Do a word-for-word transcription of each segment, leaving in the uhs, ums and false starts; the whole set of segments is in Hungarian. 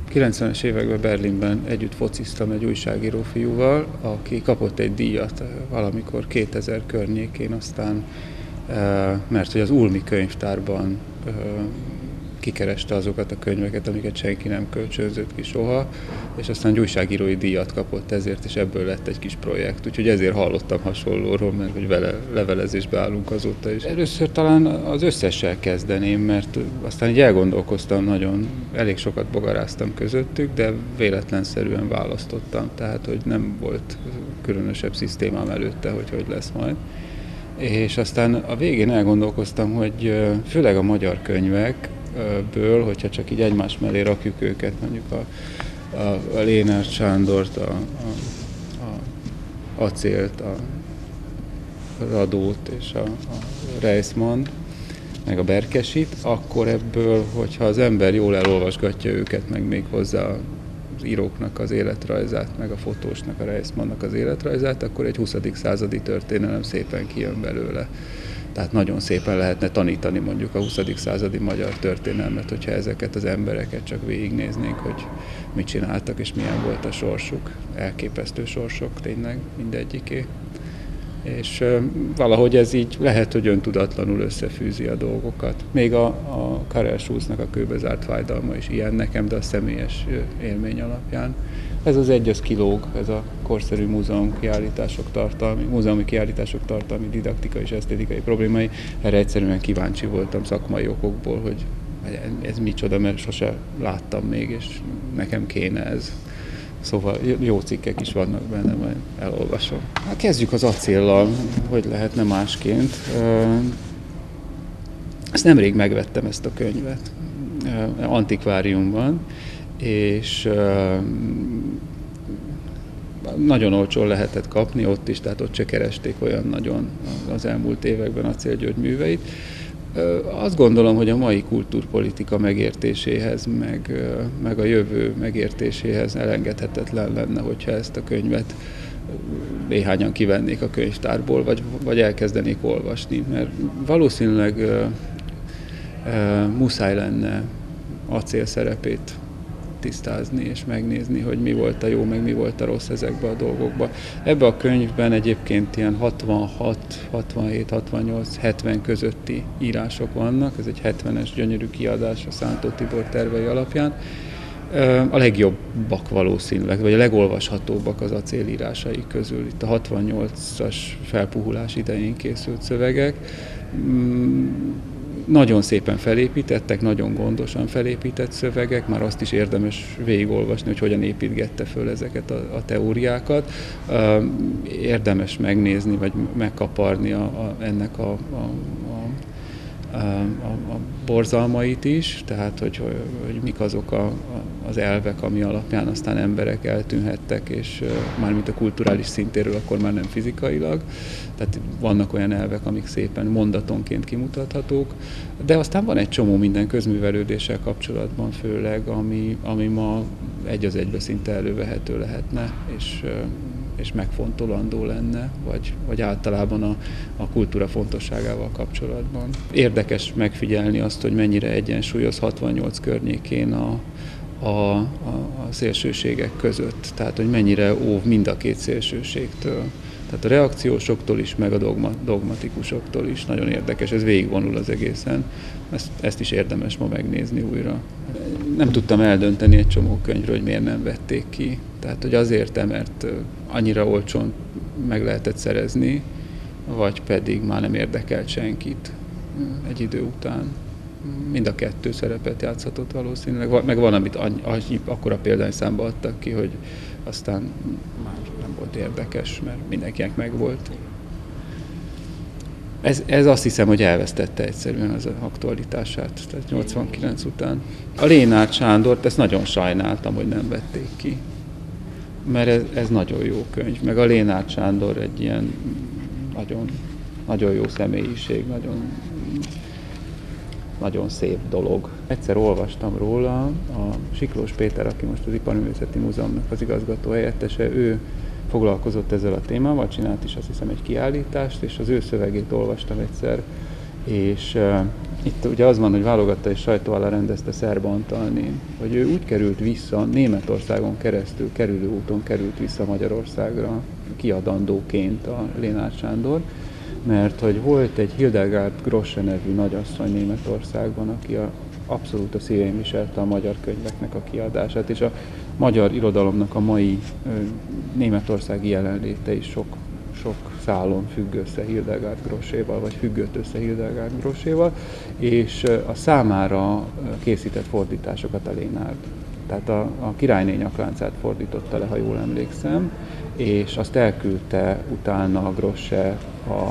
kilencvenes években Berlinben együtt fociztam egy újságíró fiúval, aki kapott egy díjat valamikor kétezer környékén, aztán, mert hogy az ulmi könyvtárban kikereste azokat a könyveket, amiket senki nem kölcsönzött ki soha, és aztán egy újságírói díjat kapott ezért, és ebből lett egy kis projekt. Úgyhogy ezért hallottam hasonlóról, mert hogy vele levelezésbe állunk azóta is. Először talán az összessel kezdeném, mert aztán így elgondolkoztam nagyon, elég sokat bogaráztam közöttük, de véletlenszerűen választottam, tehát hogy nem volt különösebb szisztémám előtte, hogy hogy lesz majd. És aztán a végén elgondolkoztam, hogy főleg a magyar könyvek, ből, hogyha csak így egymás mellé rakjuk őket, mondjuk a, a, a Lénárt Sándort, a, a, a Acélt, a Radót és a, a Reismant, meg a Berkesit, akkor ebből, hogyha az ember jól elolvasgatja őket, meg még hozzá az íróknak az életrajzát, meg a fotósnak, a Reismantnak az életrajzát, akkor egy huszadik századi történelem szépen kijön belőle. Tehát nagyon szépen lehetne tanítani mondjuk a huszadik századi magyar történelmet, hogyha ezeket az embereket csak végignéznénk, hogy mit csináltak és milyen volt a sorsuk. Elképesztő sorsok tényleg mindegyiké. És uh, valahogy ez így lehet, hogy öntudatlanul összefűzi a dolgokat. Még a, a Karel Schulznak a Kőbe zárt fájdalma is ilyen nekem, de a személyes élmény alapján. Ez az egy, az kilóg, ez a korszerű múzeum kiállítások tartalmi, múzeumi kiállítások tartalmi, didaktikai és esztétikai problémái. Erre egyszerűen kíváncsi voltam szakmai okokból, hogy ez micsoda, mert sose láttam még, és nekem kéne ez. Szóval jó cikkek is vannak benne, majd elolvasom. Hát kezdjük az acéllal, hogy lehetne másként. Ezt nemrég megvettem, ezt a könyvet, antikváriumban, és nagyon olcsón lehetett kapni ott is, tehát ott se keresték olyan nagyon az elmúlt években Acél György műveit. Azt gondolom, hogy a mai kultúrpolitika megértéséhez, meg, meg a jövő megértéséhez elengedhetetlen lenne, hogyha ezt a könyvet néhányan kivennék a könyvtárból, vagy, vagy elkezdenék olvasni, mert valószínűleg uh, uh, muszáj lenne Acél szerepét tisztázni és megnézni, hogy mi volt a jó, meg mi volt a rossz ezekben a dolgokban. Ebben a könyvben egyébként ilyen hatvanhat, hatvanhét, hatvannyolc, hetven közötti írások vannak, ez egy hetvenes gyönyörű kiadás a Szántó Tibor tervei alapján. A legjobbak valószínűleg, vagy a legolvashatóbbak az Acél írásai közül. Itt a hatvannyolcas felpuhulás idején készült szövegek. Nagyon szépen felépítettek, nagyon gondosan felépített szövegek, már azt is érdemes végigolvasni, hogy hogyan építgette föl ezeket a, a teóriákat. Érdemes megnézni, vagy megkaparni a, a, ennek a, a, a, a, a borzalmait is, tehát hogy, hogy mik azok a, a, az elvek, ami alapján aztán emberek eltűnhettek, és mármint a kulturális szintéről, akkor már nem fizikailag. Tehát vannak olyan elvek, amik szépen mondatonként kimutathatók, de aztán van egy csomó minden közművelődéssel kapcsolatban főleg, ami, ami ma egy az egybe szinte elővehető lehetne, és, és megfontolandó lenne, vagy, vagy általában a, a kultúra fontosságával kapcsolatban. Érdekes megfigyelni azt, hogy mennyire egyensúlyoz hatvannyolc környékén a, a, a, a szélsőségek között, tehát hogy mennyire óv mind a két szélsőségtől. Tehát a reakciósoktól is, meg a dogma, dogmatikusoktól is. Nagyon érdekes, ez végigvonul az egészen. Ezt, ezt is érdemes ma megnézni újra. Nem tudtam eldönteni egy csomó könyvről, hogy miért nem vették ki. Tehát, hogy azért, mert annyira olcsón meg lehetett szerezni, vagy pedig már nem érdekelt senkit egy idő után. Mind a kettő szerepet játszhatott valószínűleg, meg van, amit akkora példányszámba adtak ki, hogy aztán már nem volt érdekes, mert mindenkinek megvolt. Ez, ez azt hiszem, hogy elvesztette egyszerűen az aktualitását, tehát nyolcvankilenc után. A Lénárt Sándort, ezt nagyon sajnáltam, hogy nem vették ki, mert ez, ez nagyon jó könyv, meg a Lénárt Sándor egy ilyen nagyon, nagyon jó személyiség, nagyon, nagyon szép dolog. Egyszer olvastam róla, a Siklós Péter, aki most az Iparművészeti Múzeumnak az igazgató helyettese, ő foglalkozott ezzel a témával, csinált is azt hiszem egy kiállítást, és az ő szövegét olvastam egyszer, és Itt ugye az van, hogy válogatta és sajtó alá rendezte Szerb Antalnén, hogy ő úgy került vissza, Németországon keresztül, kerülő úton került vissza Magyarországra kiadandóként a Lénárd Sándor, mert hogy volt egy Hildegard Grosse nevű nagyasszony Németországban, aki a, abszolút a szívén viselte a magyar könyveknek a kiadását, és a magyar irodalomnak a mai ö, németországi jelenléte is sok, sok szálon függ össze Hildegard Grosséval, vagy függött össze Hildegard Grosséval, és a számára készített fordításokat a Lénárd. Tehát a, a Királyné Nyakláncát fordította le, ha jól emlékszem, és azt elküldte utána a Grosse a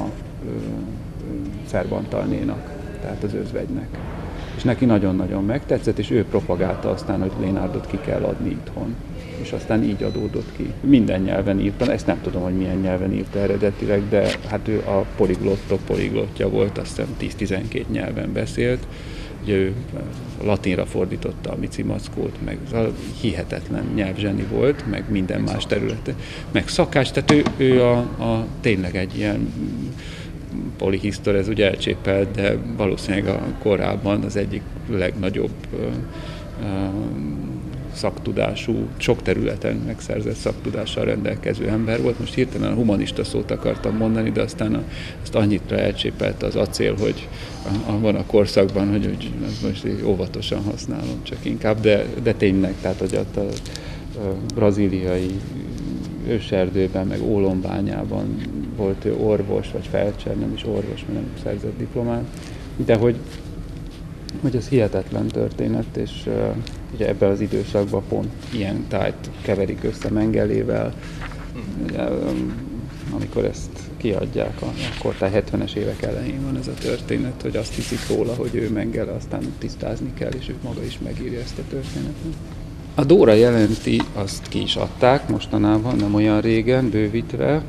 Szerb Antalnénak, tehát az özvegynek. És neki nagyon-nagyon megtetszett, és ő propagálta aztán, hogy Lénárdot ki kell adni itthon. És aztán így adódott ki. Minden nyelven írta, ezt nem tudom, hogy milyen nyelven írta eredetileg, de hát ő a poliglottok poliglotja volt, azt hiszem tíz-tizenkét nyelven beszélt. Ugye ő latinra fordította a Mici Mackót, meg hihetetlen nyelvzseni volt, meg minden más területen. Meg szakács, tehát ő, ő a, a, tényleg egy ilyen polihisztor, ez ugye elcsépelt, de valószínűleg a korábban az egyik legnagyobb uh, uh, szaktudású, sok területen megszerzett szaktudással rendelkező ember volt. Most hirtelen a humanista szót akartam mondani, de aztán a, azt annyitra elcsépelt az acél, hogy van a korszakban, hogy, hogy most óvatosan használom csak inkább, de, de tényleg, tehát hogy a, a, a brazíliai őserdőben, meg Ólombányában volt ő orvos, vagy felcser, nem is orvos, mert nem szerzett diplomát, de hogy, hogy ez hihetetlen történet, és uh, ugye ebben az időszakban pont ilyen tájt keverik össze Mengelével, ugye, um, amikor ezt kiadják, akkor tehát hetvenes évek elején van ez a történet, hogy azt hiszik róla, hogy ő Mengele, aztán tisztázni kell, és ő maga is megírja ezt a történetet. A Dóra jelenti, azt ki is adták mostanában, nem olyan régen, bővítve.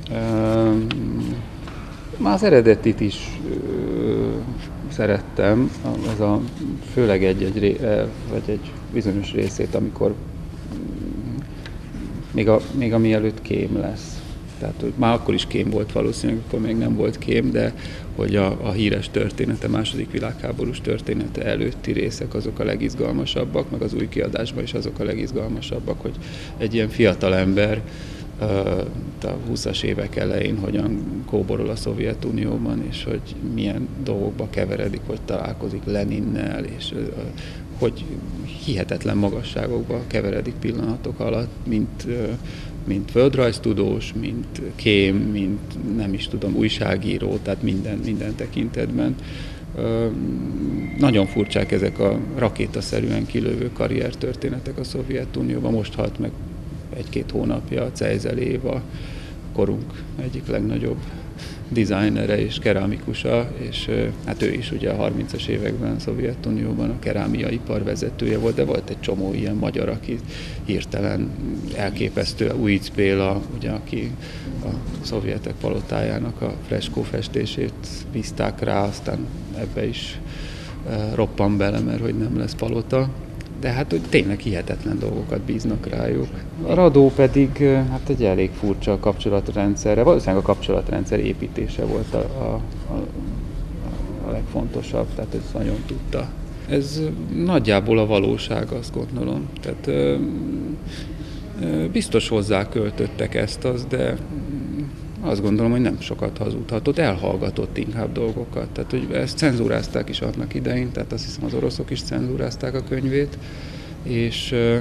Már az eredetit is szerettem, ez a, főleg egy-egy, vagy egy bizonyos részét, amikor még, a, még ami előtt kém lesz. Tehát hogy már akkor is kém volt valószínűleg, akkor még nem volt kém, de hogy a, a híres története, második világháborús története előtti részek azok a legizgalmasabbak, meg az új kiadásban is azok a legizgalmasabbak, hogy egy ilyen fiatal ember a húszas évek elején hogyan kóborol a Szovjetunióban, és hogy milyen dolgokba keveredik, hogy találkozik Leninnel, és hogy hihetetlen magasságokba keveredik pillanatok alatt, mint, mint földrajztudós, mint kém, mint nem is tudom, újságíró, tehát minden, minden tekintetben. Nagyon furcsák ezek a rakétaszerűen kilövő karriertörténetek a Szovjetunióban. Most halt meg egy-két hónapja Czejzel Éva, korunk egyik legnagyobb designere és keramikusa, és hát ő is ugye a harmincas években a Szovjetunióban a kerámiaipar vezetője volt, de volt egy csomó ilyen magyar, aki hirtelen elképesztő, Újc Béla, ugye, aki a szovjetek palotájának a freskófestését bízták rá, aztán ebbe is roppan bele, mert hogy nem lesz palota. De hát hogy tényleg hihetetlen dolgokat bíznak rájuk. A Radó pedig hát egy elég furcsa kapcsolatrendszerre, valószínűleg a kapcsolatrendszer építése volt a, a, a, a legfontosabb, tehát ez nagyon tudta. Ez nagyjából a valóság, azt gondolom. Tehát ö, ö, biztos hozzá költöttek ezt az, de azt gondolom, hogy nem sokat hazudhatott, elhallgatott inkább dolgokat. Tehát, hogy ezt cenzúrázták is annak idején, tehát azt hiszem az oroszok is cenzúrázták a könyvét, és e,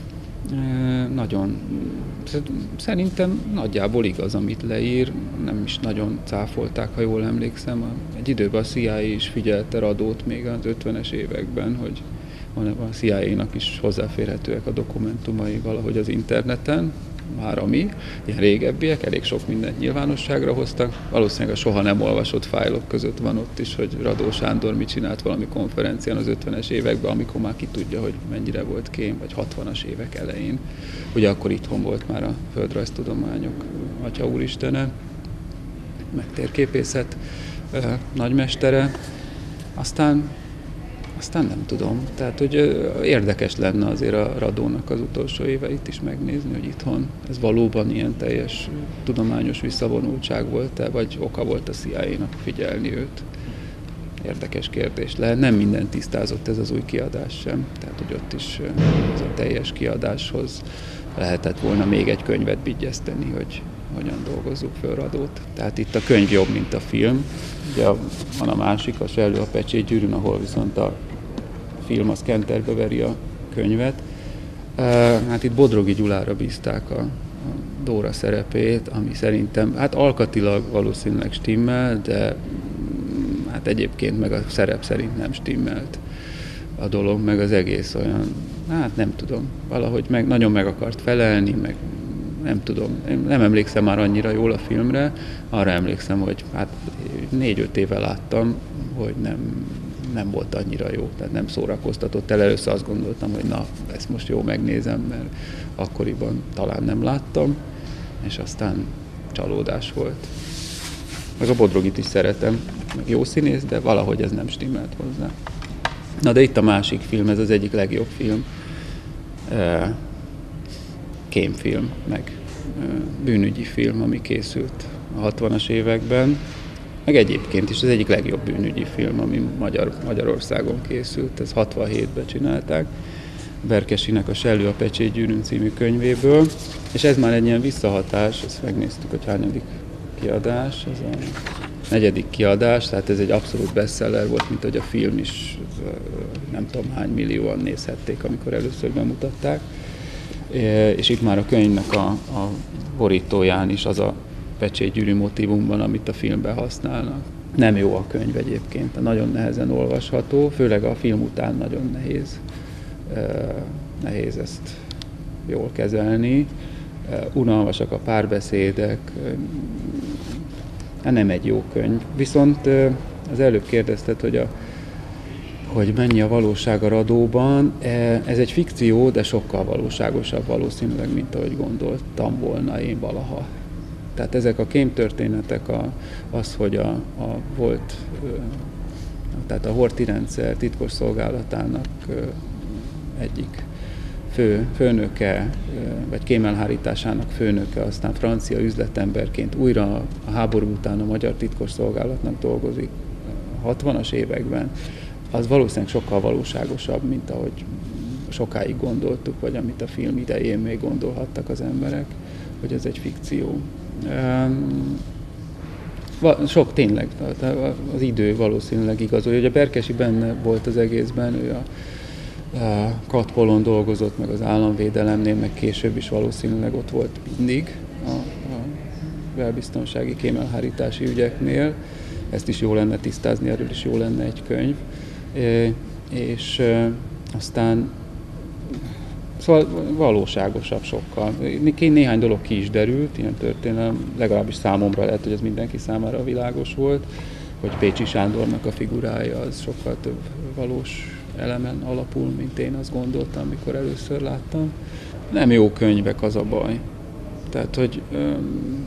nagyon, szerintem nagyjából igaz, amit leír, nem is nagyon cáfolták, ha jól emlékszem. Egy időben a C I A is figyelte Radót még az ötvenes években, hogy a C I A-nak is hozzáférhetőek a dokumentumai valahogy az interneten, már ami, ilyen régebbiek, elég sok mindent nyilvánosságra hoztak. Valószínűleg a soha nem olvasott fájlok között van ott is, hogy Radó Sándor mit csinált valami konferencián az ötvenes években, amikor már ki tudja, hogy mennyire volt kém, vagy hatvanas évek elején. Ugye akkor itthon volt már a földrajztudományok Atya Úristene, meg térképészet nagymestere. Aztán Aztán nem tudom. Tehát, hogy érdekes lenne azért a Radónak az utolsó éveit is megnézni, hogy itthon ez valóban ilyen teljes tudományos visszavonultság volt-e, vagy oka volt a C I A-nak figyelni őt. érdekes kérdés lehet. Nem minden tisztázott ez az új kiadás sem. Tehát, hogy ott is ez a teljes kiadáshoz lehetett volna még egy könyvet vigyeszteni, hogy hogyan dolgozzuk föl Radót. Tehát itt a könyv jobb, mint a film. Ugye van a másik, a Sellő a pecsétgyűrűn, ahol viszont a film az kenterbe veri a könyvet. Hát itt Bodrogi Gyulára bízták a, a Dóra szerepét, ami szerintem, hát alkatilag valószínűleg stimmel, de hát egyébként meg a szerep szerint nem stimmelt a dolog, meg az egész olyan, hát nem tudom, valahogy meg, nagyon meg akart felelni, meg nem tudom, én nem emlékszem már annyira jól a filmre, arra emlékszem, hogy hát négy-öt éve láttam, hogy nem, nem volt annyira jó, tehát nem szórakoztatott el. Először azt gondoltam, hogy na, ezt most jó megnézem, mert akkoriban talán nem láttam, és aztán csalódás volt. Meg a Bodrogit is szeretem, meg jó színész, de valahogy ez nem stimmelt hozzá. Na de itt a másik film, ez az egyik legjobb film. Kémfilm, meg bűnügyi film, ami készült a hatvanas években. Meg egyébként is az egyik legjobb bűnügyi film, ami Magyar, Magyarországon készült. Ez hatvanhétben csinálták. Berkesinek a Sellő a pecsétgyűrűn című könyvéből. És ez már egy ilyen visszahatás, ezt megnéztük, hogy hányadik kiadás, ez a negyedik kiadás, tehát ez egy abszolút bestseller volt, mint hogy a film is nem tudom hány millióan nézhették, amikor először bemutatták. És itt már a könyvnek a, a borítóján is az a pecsétgyűrű motívum van, amit a filmben használnak. Nem jó a könyv egyébként, nagyon nehezen olvasható, főleg a film után nagyon nehéz, nehéz ezt jól kezelni. Unalmasak a párbeszédek, nem egy jó könyv. Viszont az előbb kérdezted, hogy, a, hogy mennyi a valóság a Radóban. Ez egy fikció, de sokkal valóságosabb valószínűleg, mint ahogy gondoltam volna én valaha. Tehát ezek a kémtörténetek, a, az, hogy a, a volt, tehát a Horthy rendszer titkos szolgálatának egyik fő, főnöke, vagy kémelhárításának főnöke, aztán francia üzletemberként újra a háború után a magyar titkos szolgálatnak dolgozik a hatvanas években, az valószínűleg sokkal valóságosabb, mint ahogy sokáig gondoltuk, vagy amit a film idején még gondolhattak az emberek, hogy ez egy fikció. Sok tényleg, az idő valószínűleg igazolja, hogy a Berkesi benne volt az egészben, ő a Katpolon dolgozott, meg az államvédelemnél, meg később is valószínűleg ott volt mindig a, a belbiztonsági kémelhárítási ügyeknél. Ezt is jó lenne tisztázni, erről is jó lenne egy könyv. É, és e, aztán szóval valóságosabb sokkal. Néhány dolog ki is derült, ilyen történelem, legalábbis számomra lehet, hogy ez mindenki számára világos volt, hogy Pécsi Sándornak a figurája az sokkal több valós elemen alapul, mint én azt gondoltam, amikor először láttam. Nem jó könyvek, az a baj. Tehát, hogy öm,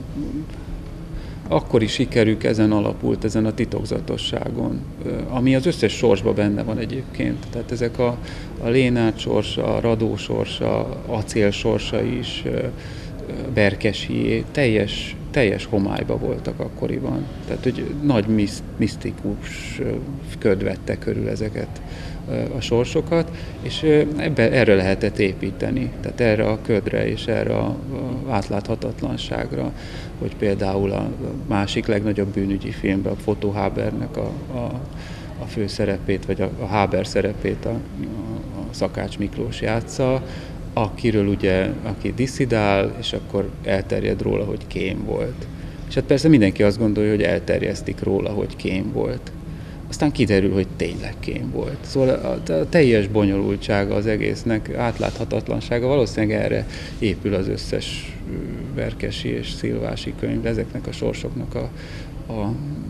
akkori sikerük ezen alapult, ezen a titokzatosságon, ami az összes sorsban benne van egyébként. Tehát ezek a, a Lénárd sorsa, a Radó sorsa, Acél sorsa is, Berkesié, teljes, teljes homályba voltak akkoriban. Tehát, hogy nagy misztikus köd vette körül ezeket a sorsokat, és ebbe, erre lehetett építeni, tehát erre a ködre és erre a, a átláthatatlanságra, hogy például a másik legnagyobb bűnügyi filmben a Fotó Habernek a, a, a főszerepét, vagy a, a Haber szerepét a, a, a Szakács Miklós játsza, akiről ugye, aki disszidál, és akkor elterjed róla, hogy kém volt. És hát persze mindenki azt gondolja, hogy elterjesztik róla, hogy kém volt. Aztán kiderül, hogy tényleg kém volt. Szóval a, a teljes bonyolultsága az egésznek, átláthatatlansága valószínűleg erre épül az összes Berkesi és Szilvási könyv, ezeknek a sorsoknak a, a,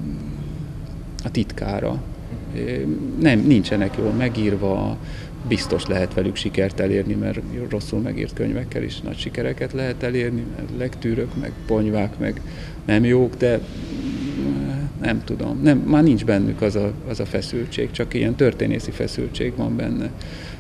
a titkára. Nem, nincsenek jól megírva, biztos lehet velük sikert elérni, mert rosszul megírt könyvekkel is nagy sikereket lehet elérni, mert lektűrök, meg ponyvák, meg nem jók, de nem tudom, nem, már nincs bennük az a, az a feszültség, csak ilyen történészi feszültség van benne.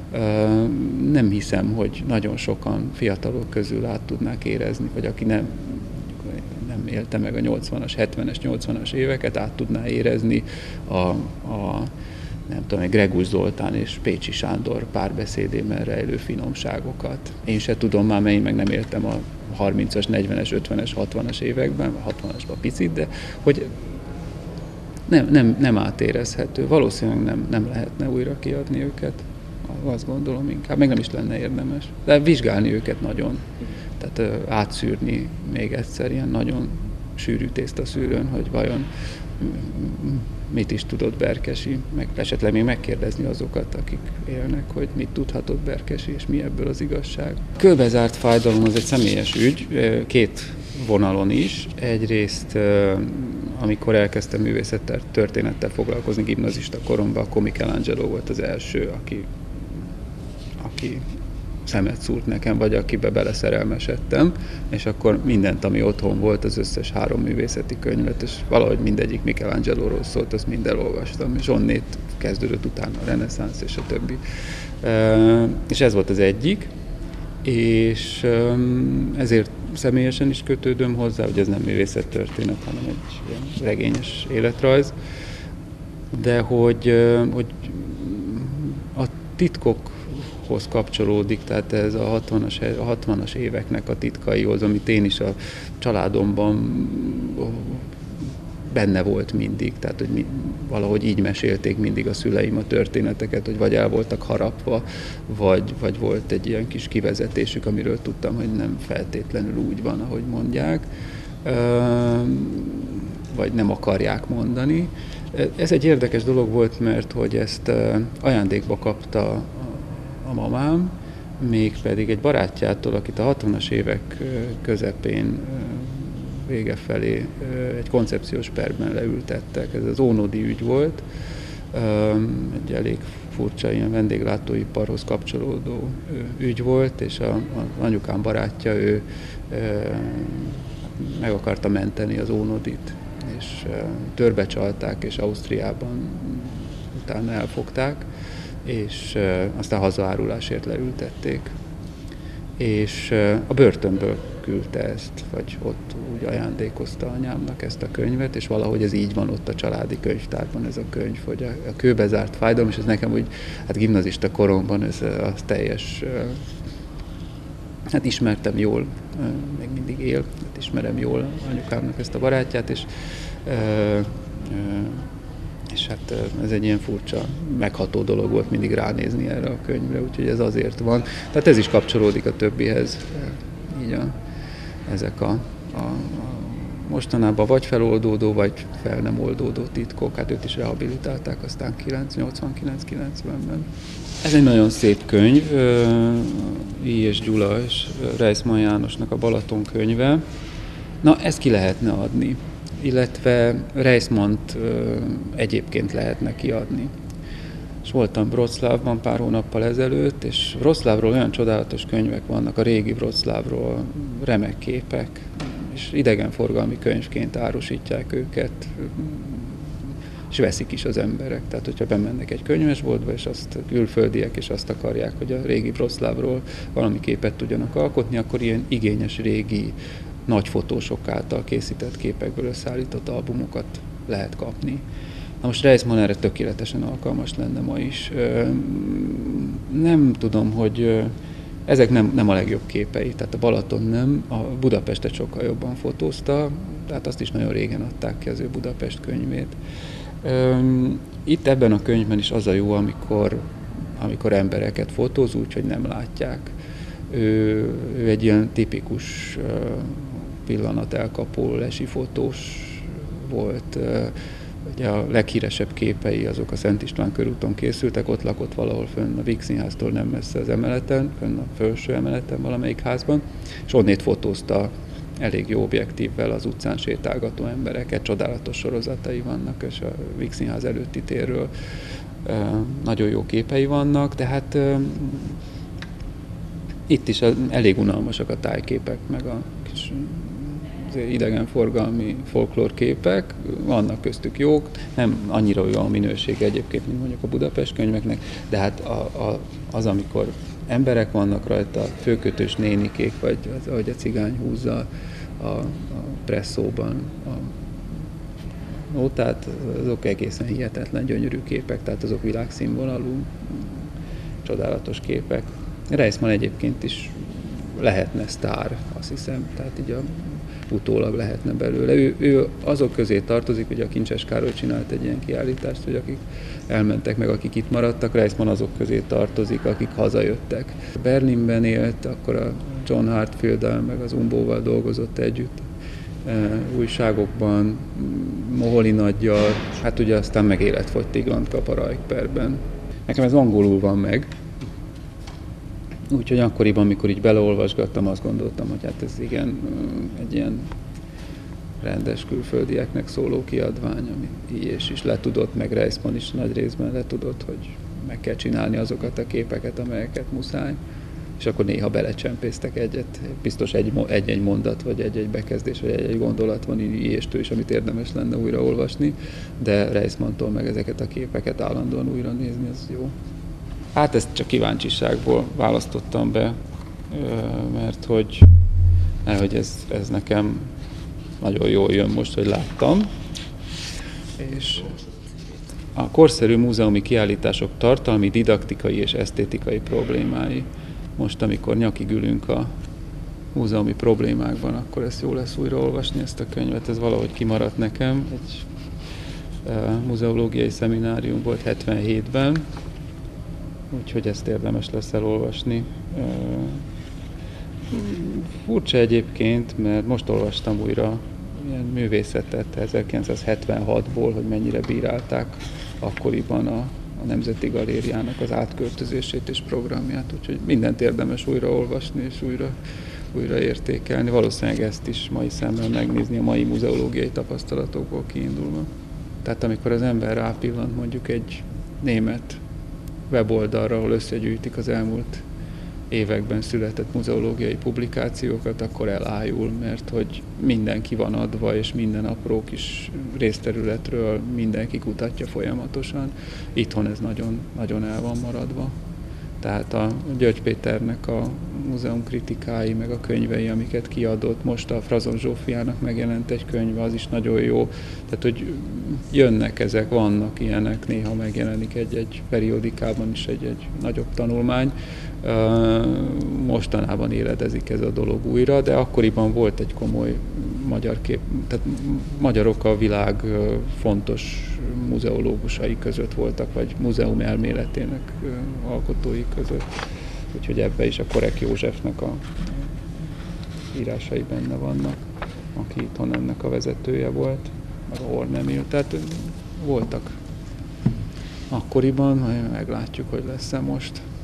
Nem hiszem, hogy nagyon sokan fiatalok közül át tudnák érezni, vagy aki nem, nem élte meg a nyolcvanas, hetvenes, nyolcvanas éveket, át tudná érezni a, a nem tudom, egy Gregus Zoltán és Pécsi Sándor párbeszédében rejlő finomságokat. Én se tudom már, mert én meg nem éltem a harmincas, negyvenes, ötvenes, hatvanas években, hatvanasban picit, de hogy nem, nem, nem átérezhető. Valószínűleg nem, nem lehetne újra kiadni őket. Azt gondolom inkább, meg nem is lenne érdemes. De vizsgálni őket nagyon. Tehát átszűrni még egyszer ilyen nagyon sűrű tésztaszűrőn, hogy vajon mit is tudott Berkesi, meg esetleg még megkérdezni azokat, akik élnek, hogy mit tudhatott Berkesi, és mi ebből az igazság. Kőbezárt fájdalom az egy személyes ügy, két vonalon is. Egyrészt, amikor elkezdtem művészettel, történettel foglalkozni gimnazista koromban, akkor Michelangelo volt az első, aki, aki szemet szúrt nekem, vagy akibe beleszerelmesedtem, és akkor mindent, ami otthon volt, az összes három művészeti könyvet, és valahogy mindegyik Michelangelo-ról szólt, azt mind elolvastam, és onnét kezdődött utána a reneszánsz és a többi. És ez volt az egyik, és ezért személyesen is kötődöm hozzá, hogy ez nem művészettörténet, hanem egy ilyen regényes életrajz, de hogy, hogy a titkok hoz kapcsolódik, tehát ez a hatvanas, a hatvanas éveknek a titkaihoz, amit én is a családomban benne volt mindig, tehát hogy mi, valahogy így mesélték mindig a szüleim a történeteket, hogy vagy el voltak harapva, vagy, vagy volt egy ilyen kis kivezetésük, amiről tudtam, hogy nem feltétlenül úgy van, ahogy mondják, vagy nem akarják mondani. Ez egy érdekes dolog volt, mert hogy ezt ajándékba kapta a mamám, mégpedig egy barátjától, akit a hatvanas évek közepén, vége felé egy koncepciós perben leültettek. Ez az Ónodi ügy volt, egy elég furcsa ilyen vendéglátóiparhoz kapcsolódó ügy volt, és a, a anyukám barátja, ő meg akarta menteni az Ónodit, és törbecsalták, és Ausztriában utána elfogták, és uh, aztán hazaárulásért leültették. És uh, a börtönből küldte ezt, vagy ott úgy ajándékozta anyámnak ezt a könyvet, és valahogy ez így van ott a családi könyvtárban ez a könyv, hogy a, a kőbezárt fájdalom, és ez nekem úgy, hát gimnazista koromban ez a teljes, uh, hát ismertem jól, uh, még mindig él, hát ismerem jól anyukámnak ezt a barátját, és uh, uh, és hát ez egy ilyen furcsa, megható dolog volt mindig ránézni erre a könyvre, úgyhogy ez azért van. Tehát ez is kapcsolódik a többihez, így a, ezek a, a, a mostanában vagy feloldódó, vagy fel nem oldódó titkok, hát őt is rehabilitálták aztán nyolcvankilenc kilencvenben. Ez egy nagyon szép könyv, I. és Gyula és Reisman Jánosnak a Balaton könyve. Na, ezt ki lehetne adni, illetve Reismant egyébként lehetne kiadni. És voltam Wroclawban pár hónappal ezelőtt, és Wroclawról olyan csodálatos könyvek vannak, a régi Wroclawról, remek képek, és idegenforgalmi könyvként árusítják őket, és veszik is az emberek. Tehát, hogyha bemennek egy könyvesboltba, és azt külföldiek, és azt akarják, hogy a régi Wroclawról valami képet tudjanak alkotni, akkor ilyen igényes régi, nagy fotósok által készített képekből összeállított albumokat lehet kapni. Na most Reisman erre tökéletesen alkalmas lenne ma is. Nem tudom, hogy ezek nem, nem a legjobb képei, tehát a Balaton nem, a Budapestet sokkal jobban fotózta, tehát azt is nagyon régen adták ki az ő Budapest könyvét. Itt ebben a könyvben is az a jó, amikor, amikor embereket fotóz úgy, hogy nem látják. Ő, ő egy ilyen tipikus pillanat elkapó lesi fotós volt. Ugye a leghíresebb képei azok a Szent István körúton készültek, ott lakott valahol fönn a Víg Színháztól nem messze az emeleten, fönn a felső emeleten valamelyik házban, és onnét fotózta elég jó objektívvel az utcán sétálgató embereket, csodálatos sorozatai vannak, és a Víg Színház előtti térről nagyon jó képei vannak, de hát itt is elég unalmasak a tájképek, meg a kis idegenforgalmi folklórképek, vannak köztük jók, nem annyira jó a minőség egyébként, mint mondjuk a Budapest könyveknek, de hát a, a, az, amikor emberek vannak rajta, főkötős nénikék, vagy az, ahogy a cigány húzza a, a presszóban a nótát, azok egészen hihetetlen gyönyörű képek, tehát azok világszínvonalú, csodálatos képek. Reisman egyébként is lehetne sztár, azt hiszem, tehát így a, utólag lehetne belőle. Ő, ő azok közé tartozik, hogy a Kincses Károly csinált egy ilyen kiállítást, hogy akik elmentek meg, akik itt maradtak, Reisman azok közé tartozik, akik hazajöttek. Berlinben élt, akkor a John Hartfield-el, meg az Umbóval dolgozott együtt, újságokban, Moholi nagyjal, hát ugye aztán meg életfogytiglant kap a Rajkperben. Nekem ez angolul van meg, úgyhogy akkoriban, amikor így beleolvasgattam, azt gondoltam, hogy hát ez igen, egy ilyen rendes külföldieknek szóló kiadvány, ami és is letudott, meg Reisman is nagy részben letudott, hogy meg kell csinálni azokat a képeket, amelyeket muszáj. És akkor néha belecsempésztek egyet, biztos egy-egy mondat, vagy egy-egy bekezdés, vagy egy-egy gondolat van ijesztő is, amit érdemes lenne újraolvasni, de Reismantól meg ezeket a képeket állandóan újra nézni, ez jó. Hát ezt csak kíváncsiságból választottam be, mert hogy, mert hogy ez, ez nekem nagyon jól jön most, hogy láttam. És a korszerű múzeumi kiállítások tartalmi, didaktikai és esztétikai problémái. Most, amikor nyakig ülünk a múzeumi problémákban, akkor ezt jó lesz újraolvasni, ezt a könyvet. Ez valahogy kimaradt nekem. Egy uh, muzeológiai szeminárium volt hetvenhétben, úgyhogy ezt érdemes lesz elolvasni. Uh, furcsa egyébként, mert most olvastam újra ilyen művészetet ezerkilencszázhetvenhatból, hogy mennyire bírálták akkoriban a a Nemzeti Galériának az átköltözését és programját, úgyhogy mindent érdemes újraolvasni és újra, újra értékelni. Valószínűleg ezt is mai szemmel megnézni a mai muzeológiai tapasztalatokból kiindulva. Tehát amikor az ember rápillant mondjuk egy német weboldalra, ahol összegyűjtik az elmúlt években született muzeológiai publikációkat, akkor elájul, mert hogy mindenki van adva, és minden apró kis részterületről mindenki kutatja folyamatosan. Itthon ez nagyon, nagyon el van maradva. Tehát a György Péternek a múzeumkritikái, meg a könyvei, amiket kiadott, most a Frazon Zsófiának megjelent egy könyve, az is nagyon jó. Tehát, hogy jönnek ezek, vannak ilyenek, néha megjelenik egy-egy periódikában is egy-egy nagyobb tanulmány. Mostanában éledezik ez a dolog újra, de akkoriban volt egy komoly magyar kép, tehát magyarok a világ fontos muzeológusai között voltak, vagy múzeum elméletének alkotói között. Úgyhogy ebbe is a Korek Józsefnek a írásai benne vannak, aki itthon ennek a vezetője volt, meg a Hornemil. Tehát voltak akkoriban, majd meglátjuk, hogy lesz-e most.